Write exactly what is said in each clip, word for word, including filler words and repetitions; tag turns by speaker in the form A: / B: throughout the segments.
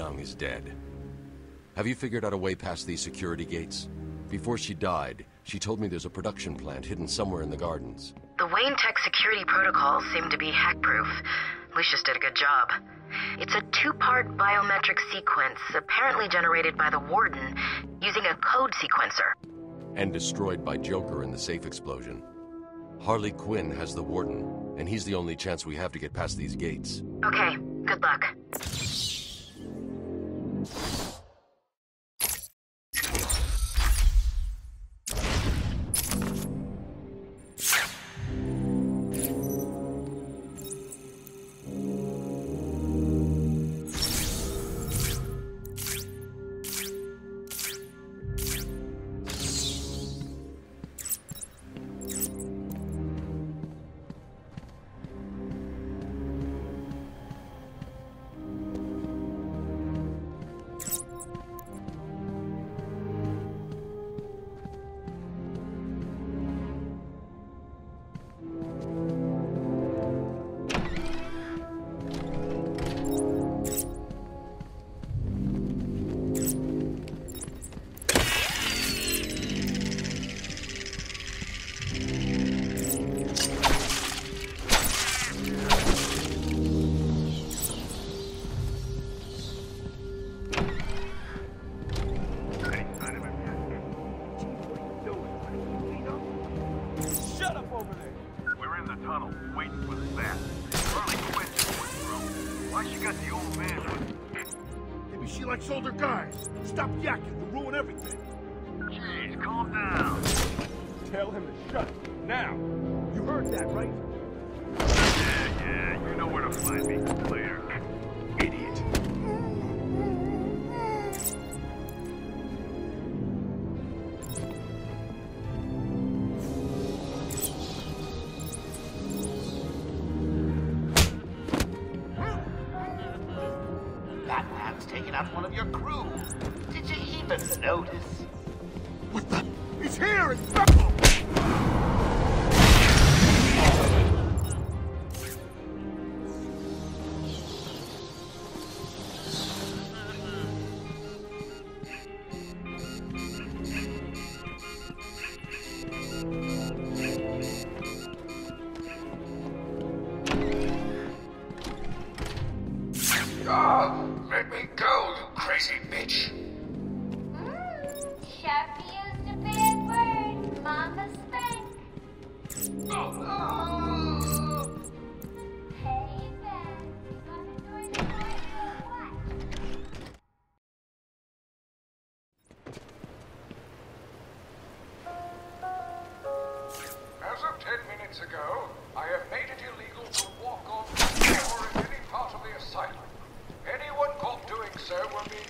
A: Young is dead. Have you figured out a way past these security gates? Before she died, she told me there's a production plant hidden somewhere in the gardens.
B: The Wayne Tech security protocols seem to be hack-proof. Lucius did a good job. It's a two-part biometric sequence, apparently generated by the Warden, using a code sequencer.
A: And destroyed by Joker in the safe explosion. Harley Quinn has the Warden, and he's the only chance we have to get past these gates.
B: Okay, good luck.
C: Older guys, stop yakking, we'll ruin everything.
D: Jeez, calm down.
C: Tell him to shut it, now. You heard that, right?
D: Yeah, yeah, you know where to find me, Claire. Idiot.
E: Taking out one of your crew. Did you even notice?
C: What the? He's here! It's Beppo!
E: Let me go, you crazy bitch!
F: Mm, Sharpie used a bad word. Mama spank.
E: Oh, no!
F: Hey, Ben. You got the door to what?
E: As of ten minutes ago, I have made it illegal to walk on the floor in any part of the asylum. Anyone caught doing so will be...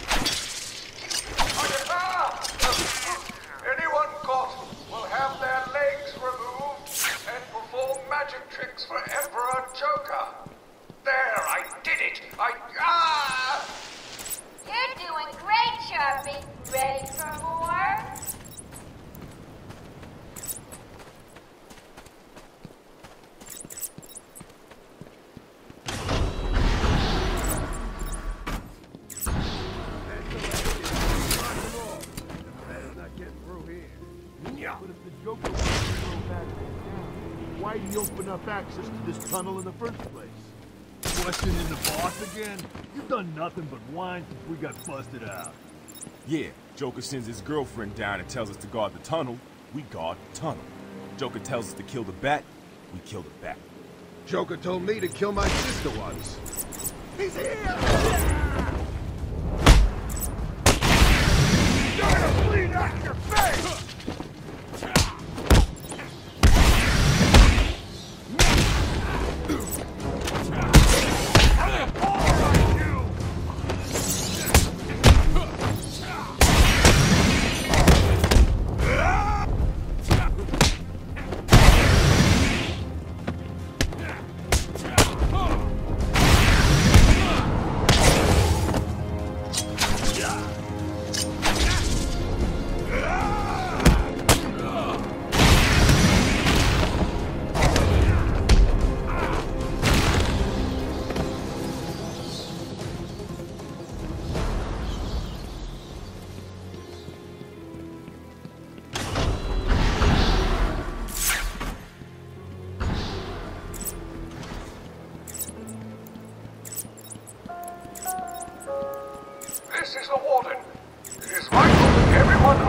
E: Anyone caught will have their legs removed and perform magic tricks for Emperor Joker. There, I did it! I... Ah!
F: You're doing great, Sharpie. Ready for more?
C: But if the Joker wants to go back down, why'd he open up access to this tunnel in the first place?
G: Questioning the boss again? You've done nothing but whine since we got busted out.
H: Yeah, Joker sends his girlfriend down and tells us to guard the tunnel. We guard the tunnel. Joker tells us to kill the bat. We kill the bat.
C: Joker told me to kill my sister once. He's here! You're gonna bleed out of your face!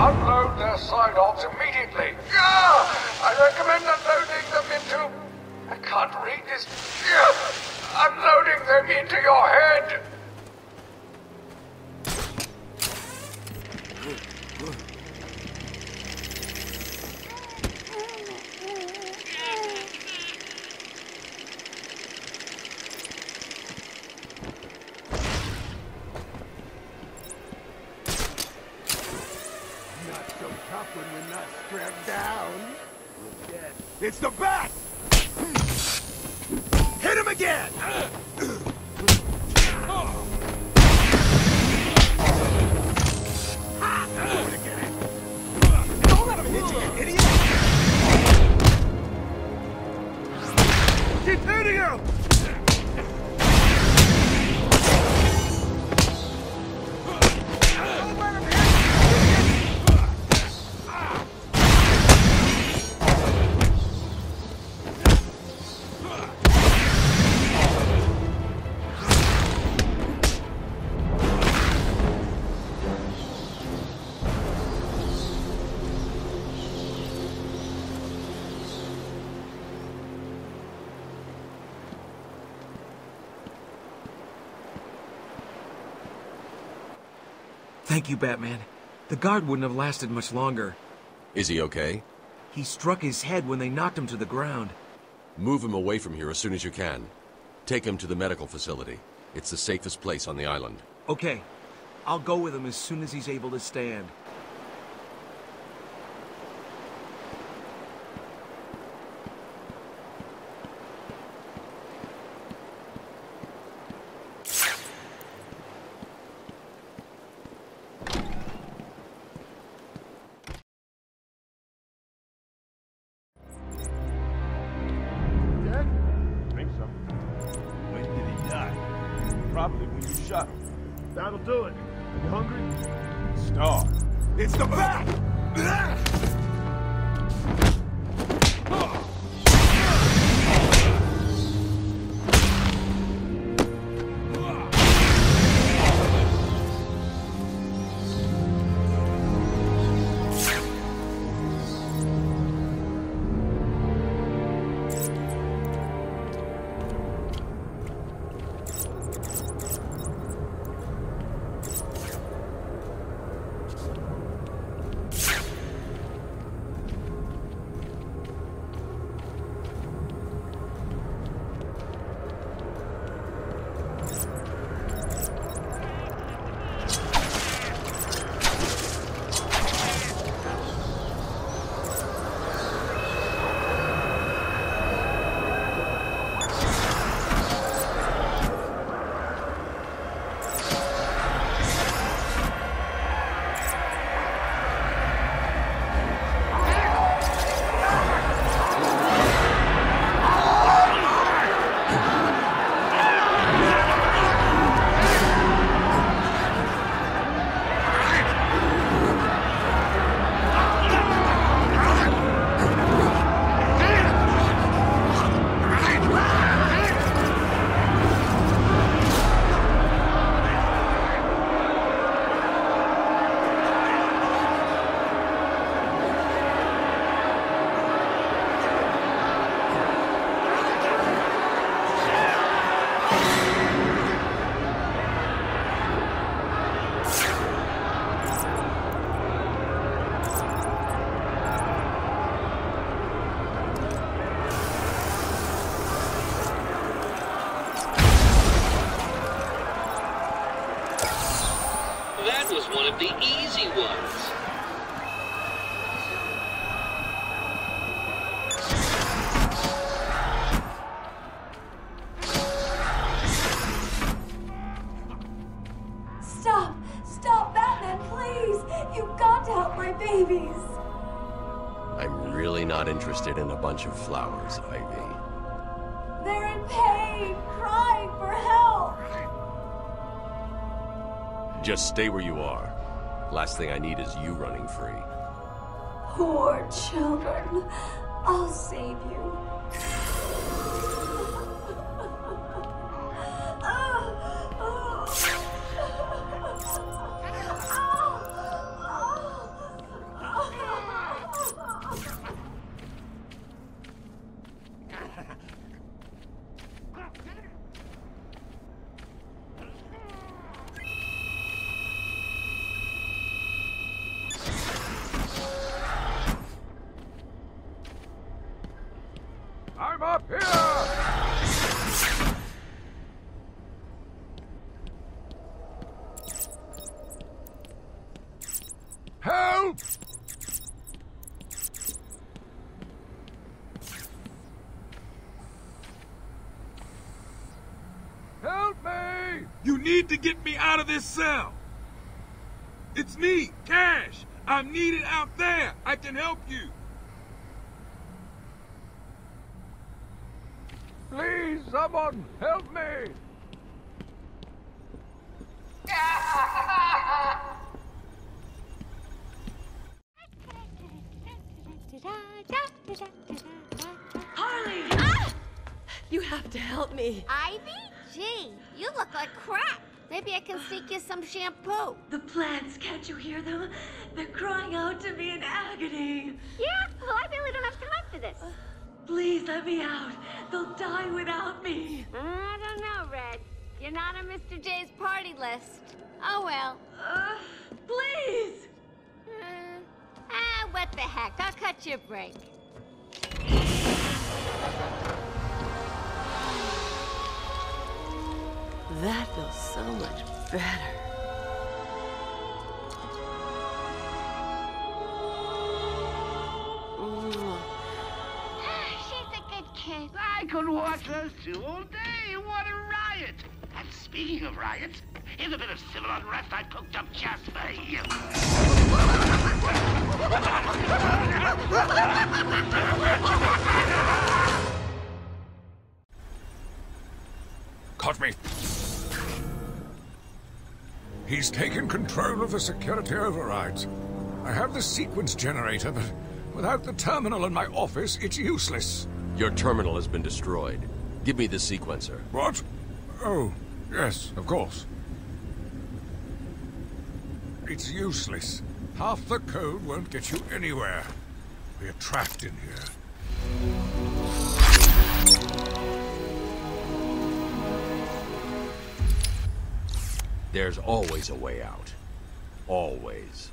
E: Unload their side-offs immediately. Ah! I recommend unloading them into... I can't read this. Ah! Unloading them into your head.
C: When we're not strapped down. We're dead. It's the bat! Hit him again! Don't let him hit you, you idiot! Keep hitting him!
I: Thank you, Batman. The guard wouldn't have lasted much longer.
A: Is he okay?
I: He struck his head when they knocked him to the ground.
A: Move him away from here as soon as you can. Take him to the medical facility. It's the safest place on the island.
I: Okay. I'll go with him as soon as he's able to stand.
H: Probably when you shot him.
C: That'll do it. You hungry?
H: Star.
C: It's the bat!
J: That was one of the easy ones.
F: Stop! Stop, Batman, please! You've got to help my babies!
A: I'm really not interested in a bunch of flowers, Ivy.
F: They're in pain, crying for help!
A: Just stay where you are. Last thing I need is you running free.
F: Poor children. I'll save you.
E: Here! Help! Help me!
G: You need to get me out of this cell. It's me, Cash. I'm needed out there. I can help you.
E: Please, someone, help me!
K: Harley! Ah! You have to help me.
F: Ivy? Gee, you look like crap. Maybe I can sneak you some shampoo.
K: The plants, can't you hear them? They're crying out to me in agony.
F: Yeah? Well, I really don't have time for this.
K: Please let me out. They'll die without me.
F: I don't know, Red. You're not on Mister J's party list. Oh, well.
K: Uh, please!
F: Uh, ah, what the heck? I'll cut you a break.
K: That feels so much better.
F: She's a good kid.
L: I could watch those two all day. What a riot! And speaking of riots, here's a bit of civil unrest I cooked up just for you.
E: Caught me. He's taken control of the security overrides. I have the sequence generator, but without the terminal in my office, it's useless.
A: Your terminal has been destroyed. Give me the sequencer.
E: What? Oh, yes, of course. It's useless. Half the code won't get you anywhere. We're trapped in here.
A: There's always a way out. Always.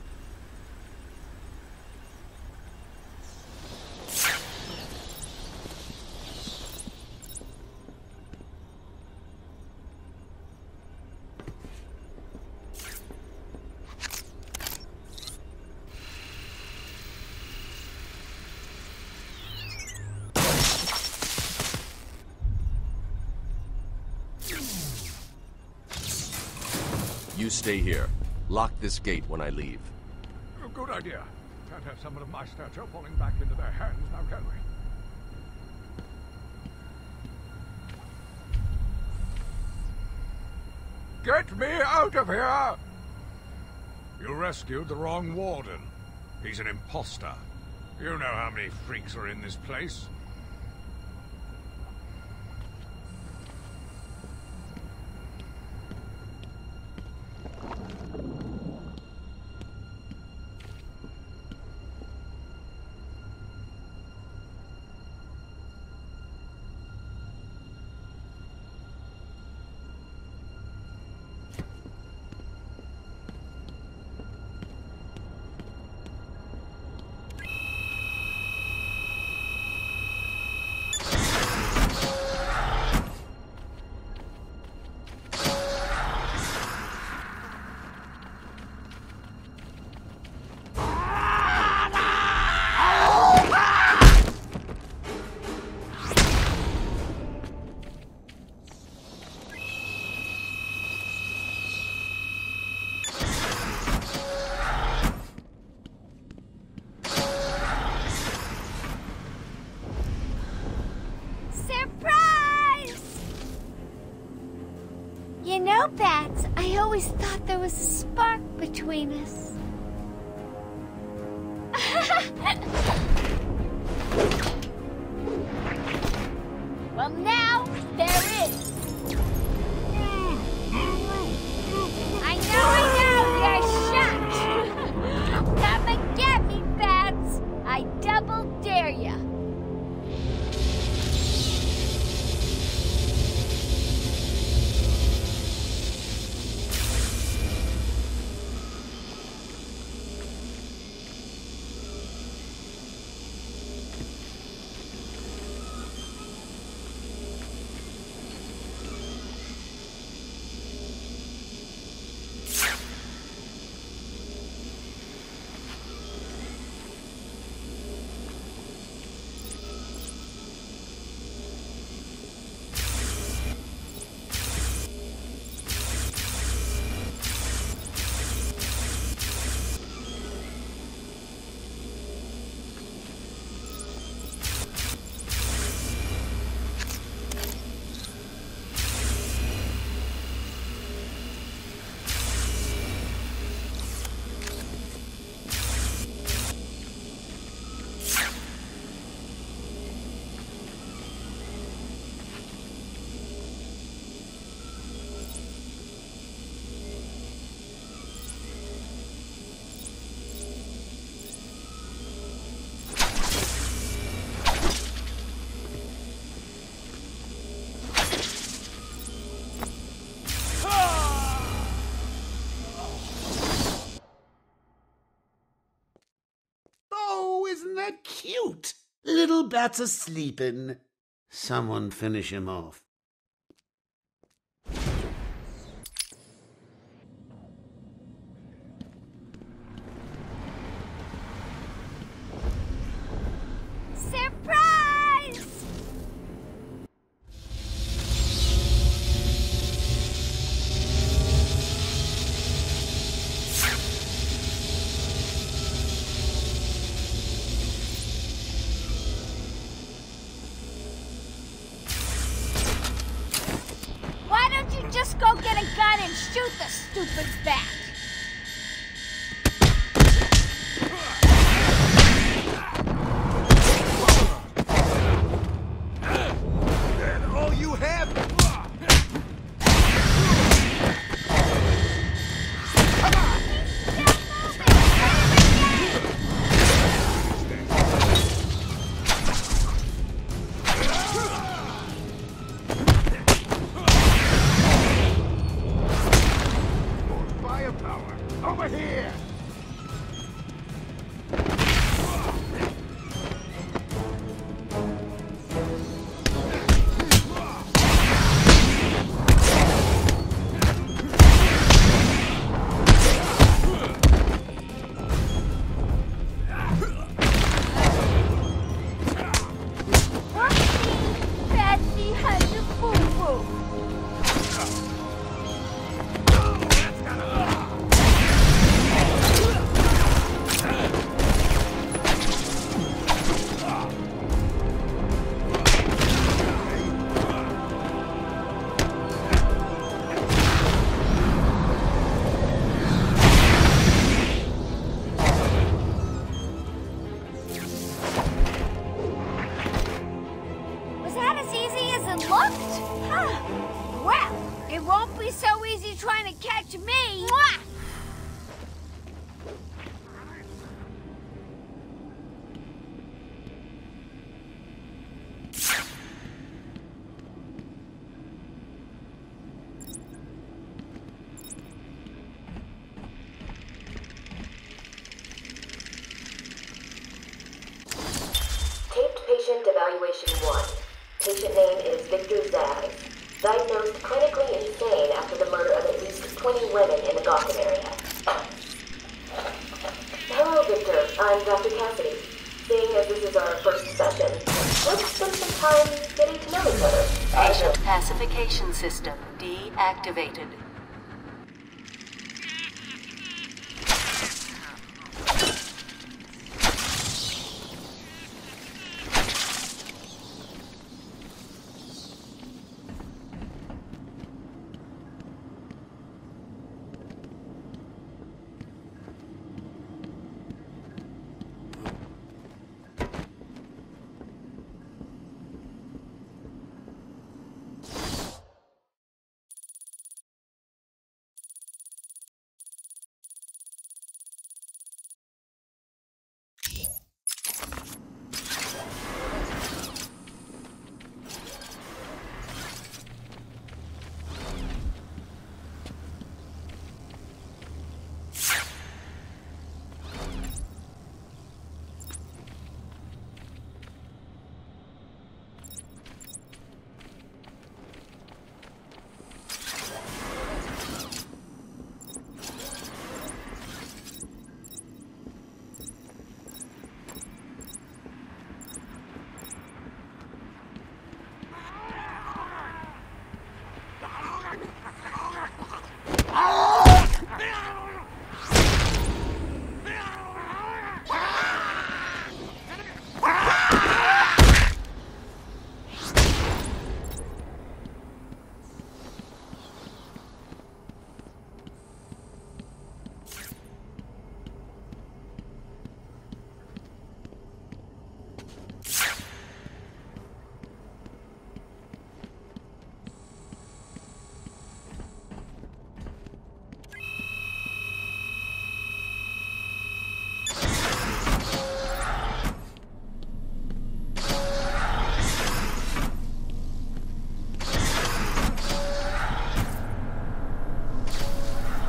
A: You stay here. Lock this gate when I leave.
E: Oh, good idea. Can't have someone of my stature falling back into their hands now, can we? Get me out of here! You rescued the wrong warden. He's an imposter. You know how many freaks are in this place.
F: You know, Bats, I always thought there was a spark between us. Well, now, there is. I know, I know, you're shocked. Come and get me, Bats. I double dare ya.
M: Isn't that cute? Little Bat's a-sleepin'. Someone finish him off.
F: Surprise! Why don't you just go get a gun and shoot the stupid bat?
C: Over here!
F: Patsy has a boo-boo. Was that as easy as it looked? Huh. Well, it won't be so easy trying to catch me. Mwah!
N: Taped patient evaluation one. Patient name is Victor Zag. Diagnosed clinically insane after the murder of at least twenty women in the Gotham area. Hello, Victor. I'm Doctor Cassidy. Seeing as this is our first session, let's spend some time getting to know each other.
O: Patient pacification system deactivated.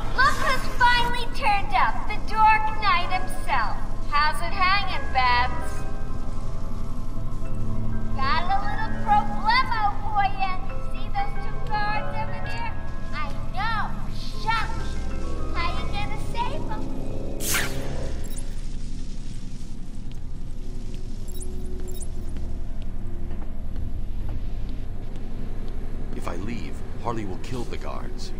F: Turned up, the Dark Knight himself. How's it hanging, Babs?
A: Harley will kill the guards.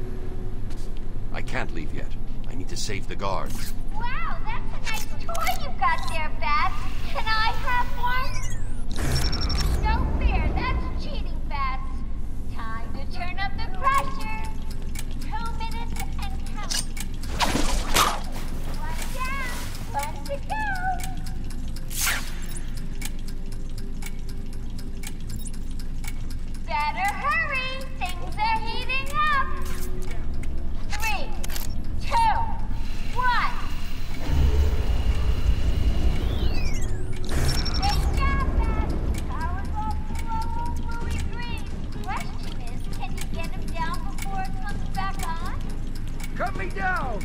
A: I can't leave yet. I need to save the guards.
F: Wow, that's a nice toy you've got there, Bats. Can I have one? No fair, that's cheating, Bats. Time to turn up the pressure. Two minutes and counting. One down, one to go. Better hurry, things are heating up. Three, two, one. Great job, Matt. Powerball below Louis Green. Question is, can you get him down before it comes back on?
I: Cut me down!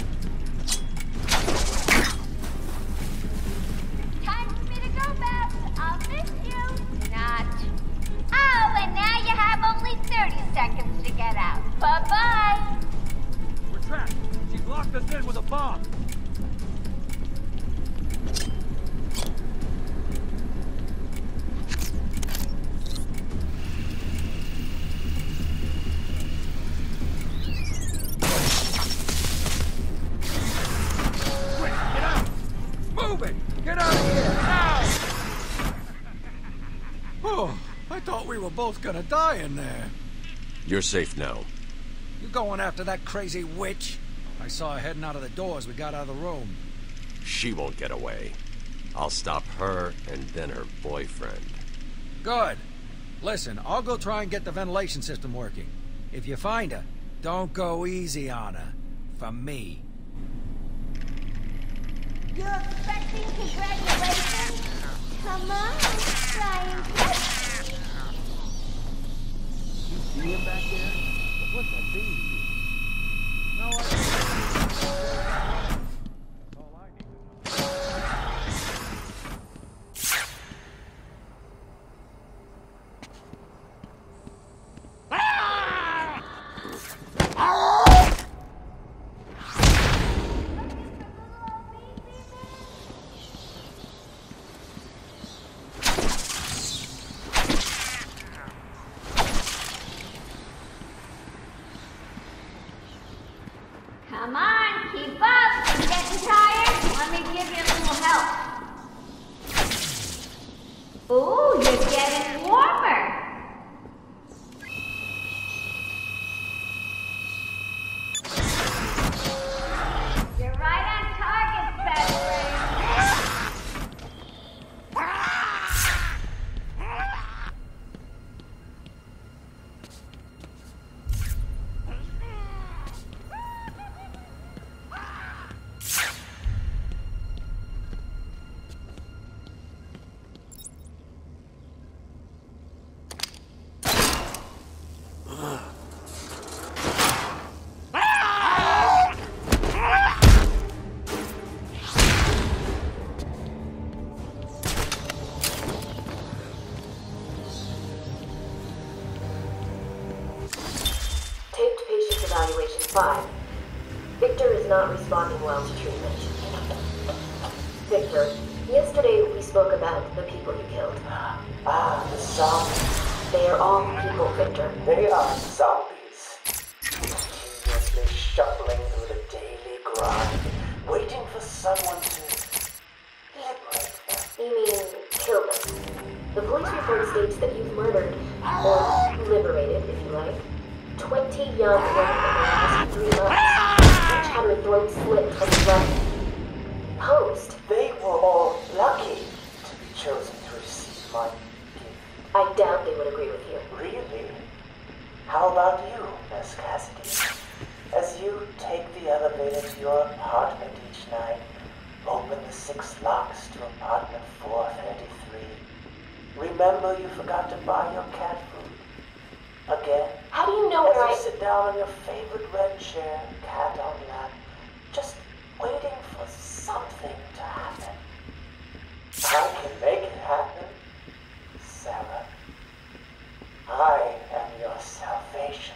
F: Time for me to go, Babs. I'll miss you. Not. Oh, and now you have only thirty seconds to get out. Bye-bye.
I: We're trapped. She's locked us in with a bomb. Quick, get out! Move it! Get out of here! Now! Oh, I thought we were both gonna die in there.
A: You're safe now.
I: You going after that crazy witch? I saw her heading out of the door as we got out of the room.
A: She won't get away. I'll stop her and then her boyfriend.
I: Good. Listen, I'll go try and get the ventilation system working. If you find her, don't go easy on her. For me.
F: You're expecting congratulations? Come on, try and catch me.
I: You see him back there? What's that thing you do? No, I That's all I need to know.
F: Come on, keep up. You getting tired? Let me give you a little help. Ooh, you're getting warmer. You're right on target, February.
N: Evaluation five. Victor is not responding well to treatment. Victor, yesterday we spoke about the people you killed.
P: Ah, the zombies.
N: They are all people, Victor.
P: They are zombies. Continuously shuffling through the daily grind, waiting for someone to liberate them.
N: You mean kill them? The police report states that you've murdered, or liberated, if you like, twenty young women in the last three months. Each had her throat slit and left posed.
P: They were all lucky to be chosen to receive my gift.
N: I doubt they would agree with you.
P: Really? How about you, Miss Cassidy? As you take the elevator to your apartment each night, open the six locks to apartment four thirty-three. Remember you forgot to buy your cat food. Again.
N: How do you know where I...
P: As you sit down on your favorite red chair, cat on lap, just waiting for something to happen. I can make it happen, Sarah. I am your salvation.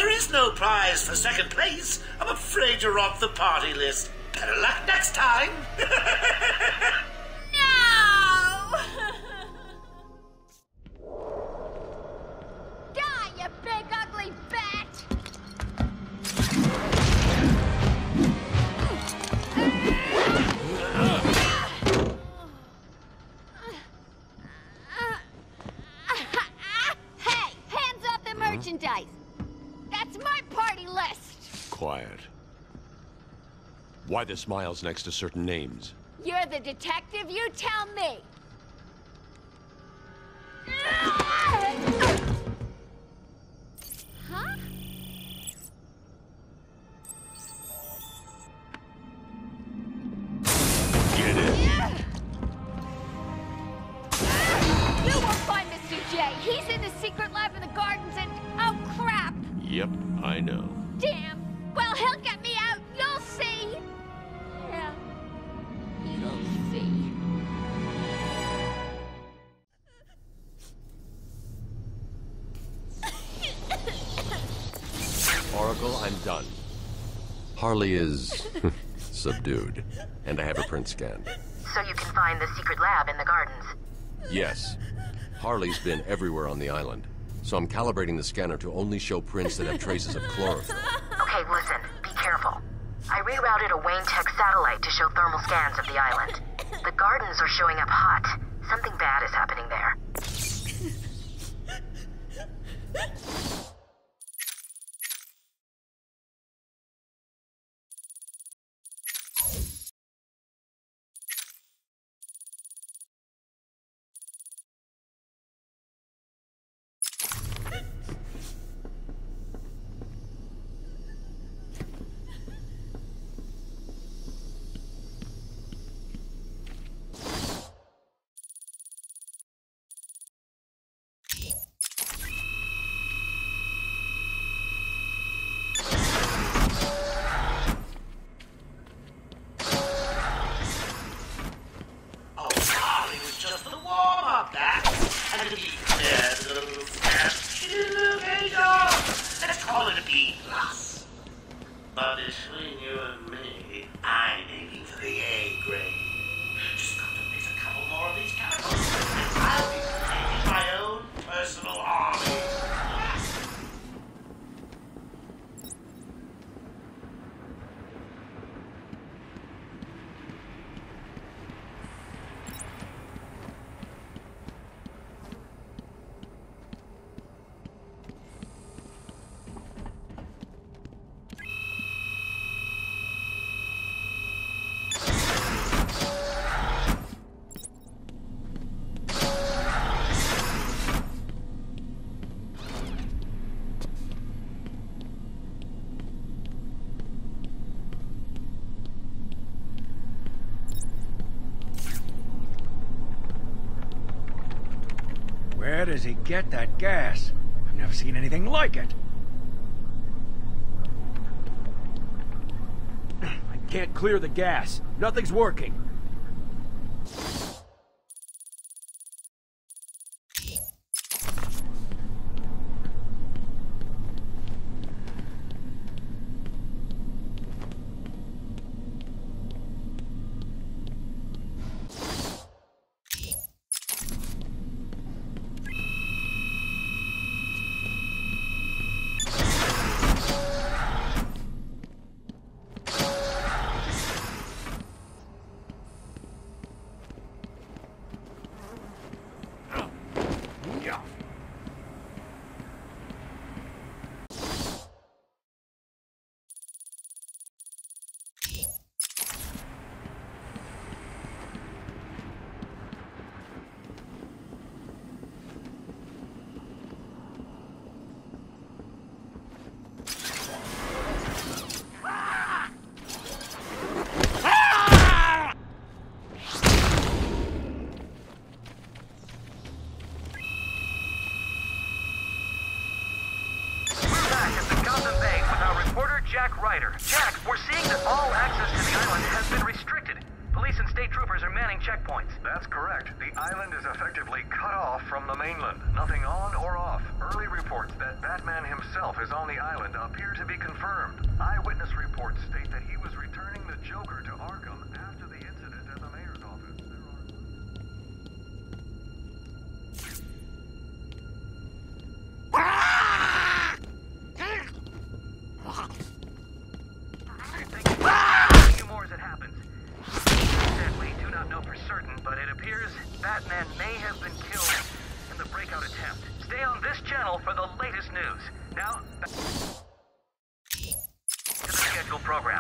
L: There is no prize for second place. I'm afraid you're off the party list. Better luck next time.
F: No! Die, you big ugly bat! Hey, hands off the merchandise! That's my party list!
A: Quiet. Why the smiles next to certain names?
F: You're the detective, you tell me! Huh?
A: Get it.
F: You won't find Mister J. He's in the secret lab in the gardens and... oh, crap!
A: Yep, I know.
F: Damn! Well, he'll get me out, you'll see! Yeah, you'll see.
A: Oracle, I'm done. Harley is subdued, and I have her print scanned.
B: So you can find the secret lab in the gardens?
A: Yes. Harley's been everywhere on the island, so I'm calibrating the scanner to only show prints that have traces of chlorophyll.
B: Okay, listen, be careful. I rerouted a Wayne Tech satellite to show thermal scans of the island. The gardens are showing up hot. Something bad is happening there.
L: But between you and me, I'm aiming for the A grade. Just got to mix a couple more of these chemicals, and I'll be creating my own personal army.
I: Where does he get that gas? I've never seen anything like it.
Q: I can't clear the gas. Nothing's working.
R: Jack, we're seeing that all access to the island has been restricted. Police Police and state troopers are manning checkpoints.
D: That's correct. The island is effectively cut off from the mainland. Nothing on or off. Early reports that Batman himself is on the island appear to be confirmed. Eyewitness reports state that he was returning the Joker to Arkham after the incident at the mayor's office.
R: More as it happens. That we do not know for certain, but it appears Batman may have been killed in the breakout attempt. Stay on this channel for the latest news. Now, back to the scheduled program.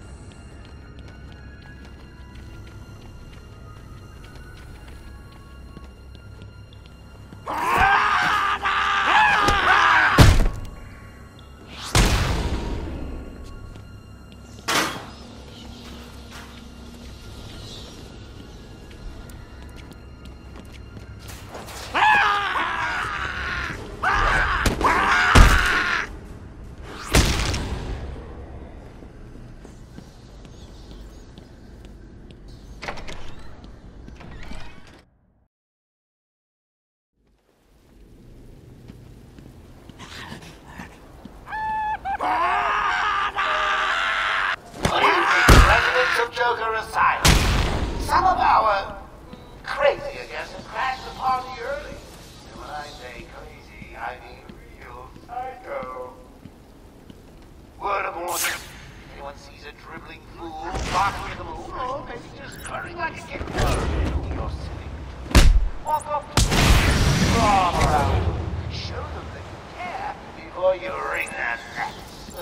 L: Joker Asylum. Some of our crazier guests have crashed the party early. And when I say crazy, I mean real psycho. Word of warning. If anyone sees a dribbling fool barking at the moon, or maybe just purring like a kitten in your city, walk up to them, draw them around, show them that you care before you wring their necks.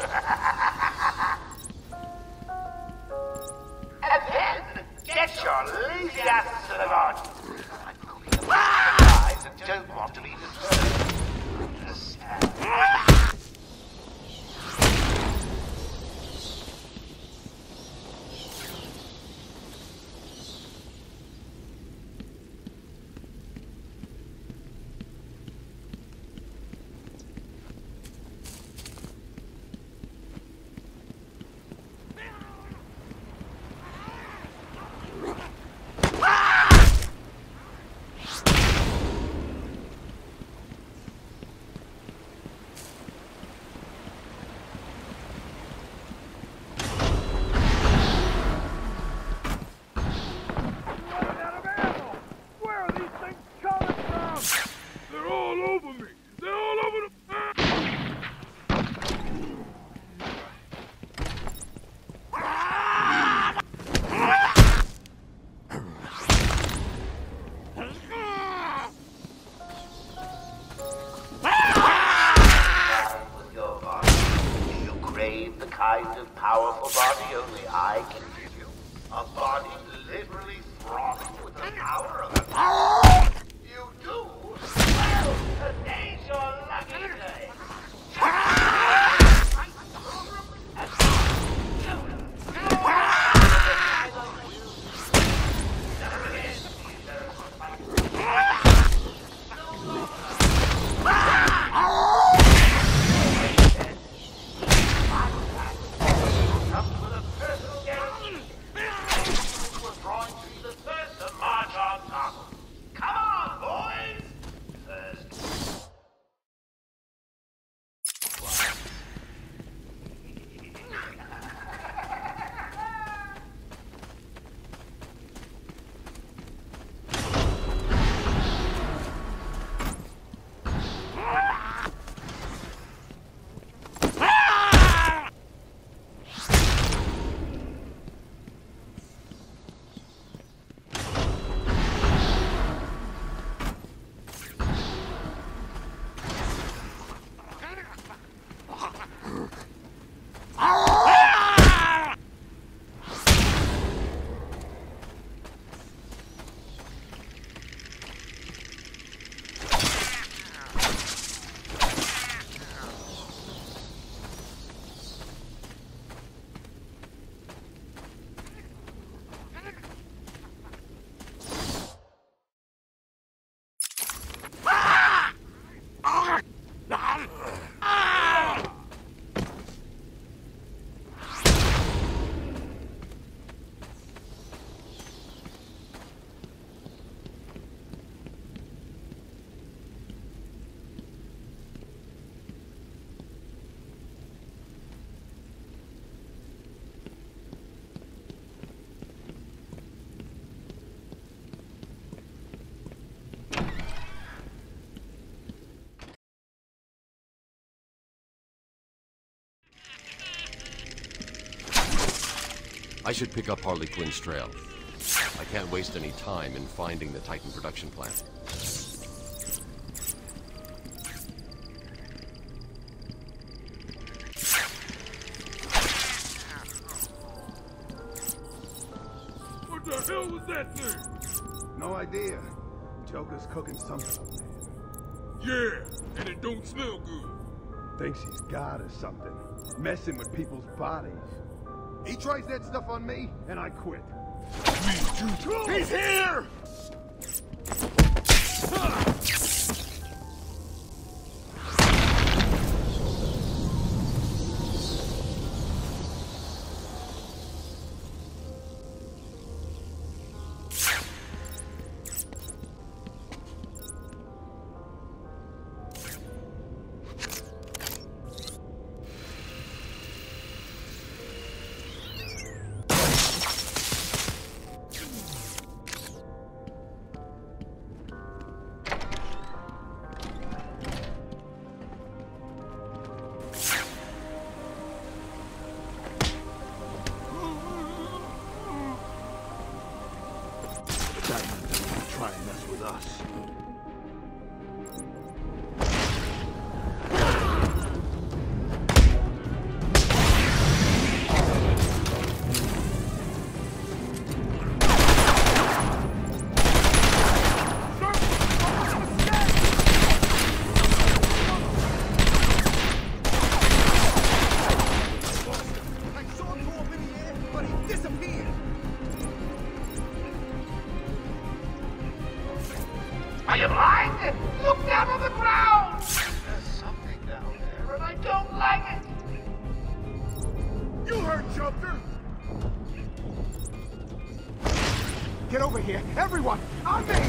L: And then, get your lazy asses to the garden. I'm hoping the guys that don't want to be disturbed understand. The kind of powerful body only I can give you. A body literally throbbing with the power of a You do? Well, today's your lucky day.
A: I should pick up Harley Quinn's trail. I can't waste any time in finding the Titan production plant.
G: What the hell was that thing?
C: No idea. Joker's cooking something up there.
G: Yeah, and it don't smell good.
C: Thinks he's God or something. Messing with people's bodies. He tries that stuff on me, and I quit. He's here! Try and mess with us.
L: Are you blind? Look down on the ground! There's something down there, and I don't like it.
C: You heard Joker! Get over here, everyone! On me!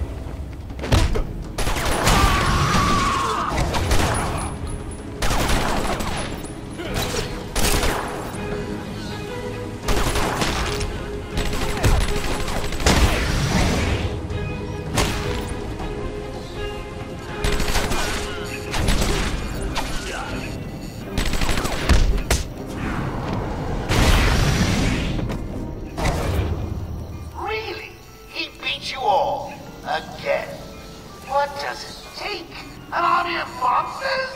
L: Again. What does it take? An army of boxes?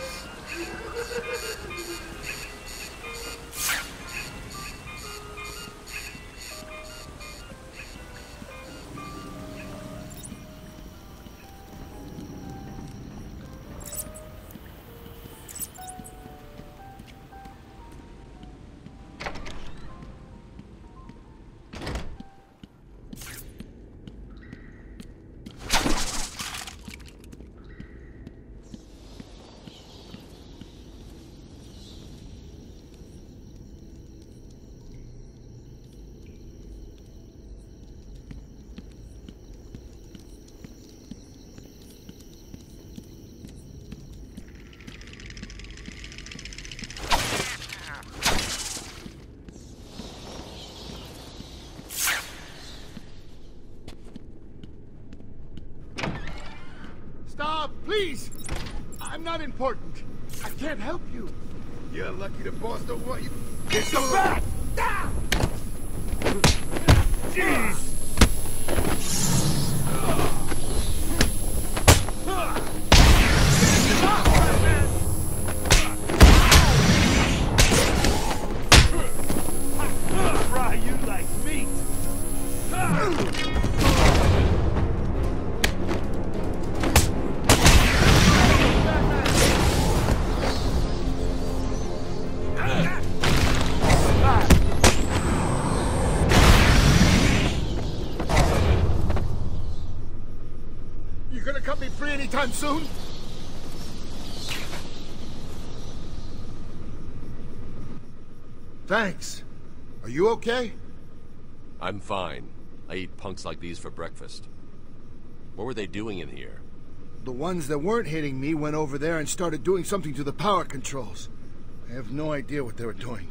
C: Stop, please! I'm not important. I can't help you. You're lucky the boss don't want you. It's the bat! Ah! Jeez! Fry you like meat! You gonna cut me free anytime soon? Thanks. Are you okay?
A: I'm fine. I eat punks like these for breakfast. What were they doing in here?
C: The ones that weren't hitting me went over there and started doing something to the power controls. I have no idea what they were doing.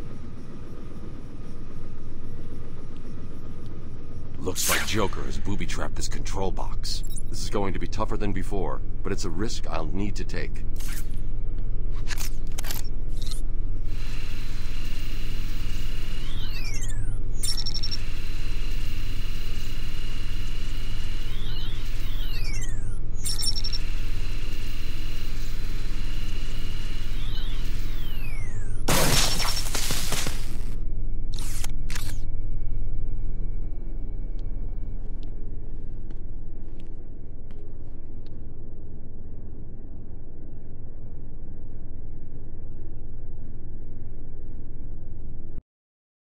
A: Looks like Joker has booby-trapped this control box. This is going to be tougher than before, but it's a risk I'll need to take.